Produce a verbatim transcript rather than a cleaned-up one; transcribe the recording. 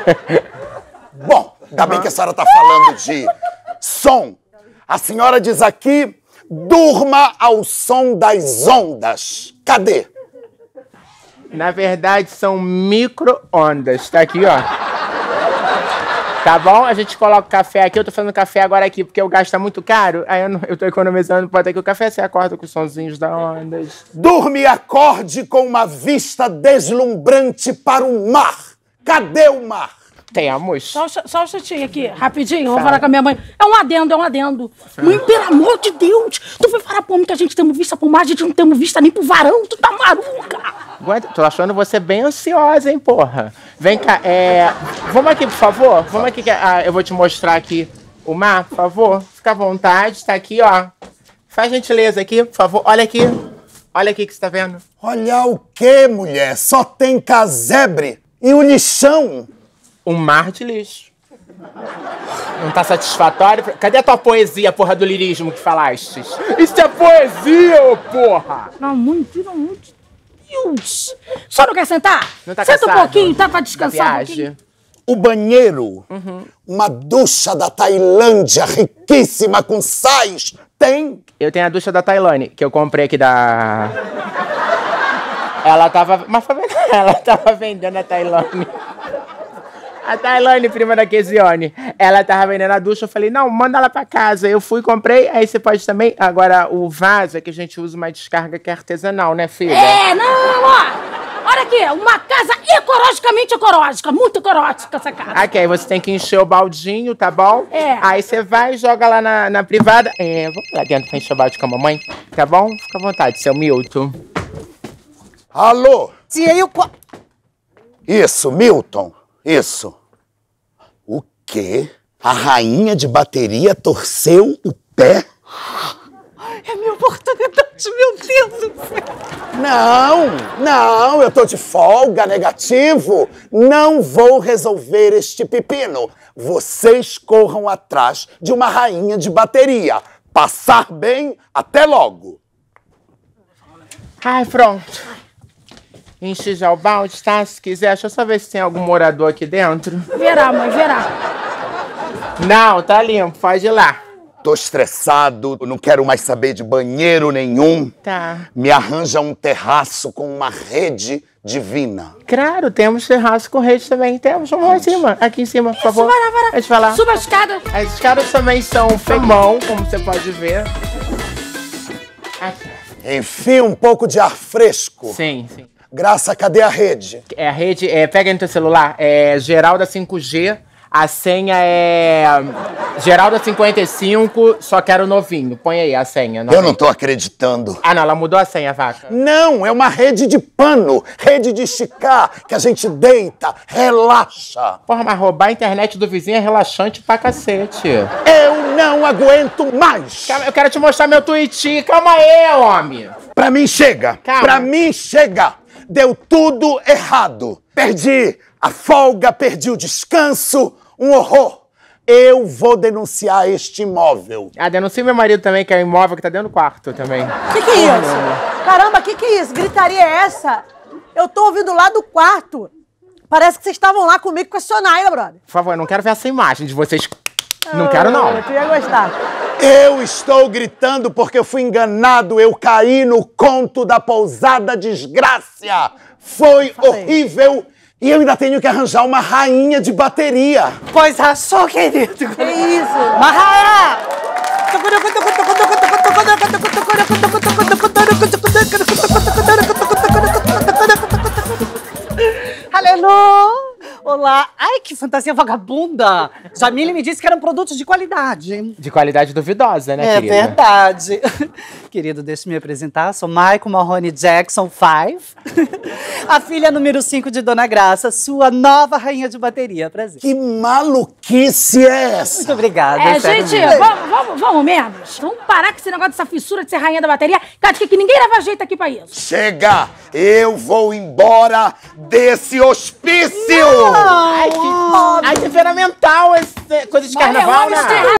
Bom, ainda bem que a senhora tá falando de som. A senhora diz aqui, durma ao som das ondas. Cadê? Na verdade, são micro-ondas. Tá aqui, ó. Tá bom? A gente coloca o café aqui. Eu tô fazendo café agora aqui, porque o gás tá muito caro. Aí eu, não, eu tô economizando. Pode ter aqui o café, você acorda com os sonzinhos das ondas. Durme e acorde com uma vista deslumbrante para o mar. Cadê o mar? Temos. Só, só um instantinho aqui, rapidinho, vou falar com a minha mãe. É um adendo, é um adendo. Mãe, pelo amor de Deus, tu vai falar pra mim que a gente temos vista pro mar, a gente não temos vista nem pro varão, tu tá maluca. Aguenta, tô achando você bem ansiosa, hein, porra. Vem cá, é... Vamos aqui, por favor. Vamos aqui, que ah, eu vou te mostrar aqui o mar, por favor. Fica à vontade, tá aqui, ó. Faz gentileza aqui, por favor. Olha aqui. Olha aqui que você tá vendo. Olha o quê, mulher? Só tem casebre e o lixão. Um mar de lixo. Não tá satisfatório? Cadê a tua poesia, porra, do lirismo que falaste? Isso é poesia, ô porra! Não, muito, pelo amor de Deus. Só não quer sentar? Não tá Senta cansado? um pouquinho, tá pra descansar um pouquinho. O banheiro, uhum. Uma ducha da Tailândia riquíssima com sais, tem? Eu tenho a ducha da Tailândia, que eu comprei aqui da... Ela tava... Mas foi verdade, ela tava vendendo a Tailândia. A Tailândia, prima da Kesione, ela tava vendendo a ducha, eu falei, não, manda ela pra casa. Eu fui, comprei, aí você pode também... Agora, o vaso é que a gente usa uma descarga que é artesanal, né, filha? É, não, ó. Olha aqui, uma casa ecologicamente ecológica, muito ecológica essa casa. Aqui, aí você tem que encher o baldinho, tá bom? É. Aí você vai e joga lá na, na privada. É, vamos lá dentro pra encher o balde com a mamãe, tá bom? Fica à vontade, seu Milton. Alô? E aí o... Isso, Milton. Isso. O quê? A rainha de bateria torceu o pé? É a minha oportunidade, meu Deus do céu. Não, não, eu tô de folga, negativo. Não vou resolver este pepino. Vocês corram atrás de uma rainha de bateria. Passar bem, até logo. Ai, pronto. Enchi já o balde, tá? Se quiser, deixa eu só ver se tem algum morador aqui dentro. Verá, mãe, verá. Não, tá limpo, pode ir lá. Tô estressado, não quero mais saber de banheiro nenhum. Tá. Me arranja um terraço com uma rede divina. Claro, temos terraço com rede também. Temos, vamos lá em cima. Aqui em cima, por favor. Vai lá, vai lá. Deixa eu falar. Suba a escada. As escadas também são femão, como você pode ver. Aqui. Enfia um pouco de ar fresco. Sim, sim. Graça, cadê a rede? É a rede, é, pega aí no teu celular, é Geralda cinco G, a senha é Geralda cinquenta e cinco, só quero novinho. Põe aí a senha. Eu não tô acreditando. Ah, não, ela mudou a senha, vaca. Não, é uma rede de pano, rede de esticar, que a gente deita, relaxa. Porra, mas roubar a internet do vizinho é relaxante pra cacete. Eu não aguento mais. Calma, eu quero te mostrar meu tweet. Calma aí, homem. Pra mim chega, Calma. Pra mim chega. Deu tudo errado. Perdi a folga, perdi o descanso, um horror. Eu vou denunciar este imóvel. Ah, denuncia meu marido também, que é o imóvel que tá dentro do quarto também. Que que é isso? Caramba, que que é isso? Gritaria é essa? Eu tô ouvindo lá do quarto. Parece que vocês estavam lá comigo com a Sonaila, brother. Por favor, eu não quero ver essa imagem de vocês. Não quero, não. Tu ia gostar. Eu estou gritando porque eu fui enganado. Eu caí no conto da pousada desgraça. Foi horrível. E eu ainda tenho que arranjar uma rainha de bateria. Pois achou, querido. Que isso? Marra! Aleluia! Olá! Ai, que fantasia vagabunda! Jamile me disse que eram produtos de qualidade. De qualidade duvidosa, né, é querida? É verdade. Querido, deixa eu me apresentar. Sou Michael Mahoney Jackson cinco. A filha número cinco de Dona Graça, sua nova rainha de bateria. Prazer. Que maluquice é essa? Muito obrigada. É, gente, vamos, vamos, vamos mesmo. Vamos parar com esse negócio dessa fissura de ser rainha da bateria, que acho que ninguém leva jeito aqui pra isso. Chega! Eu vou embora desse hospício! Não. Ai, que... Ai, temperamental, esse... coisa de carnaval, né?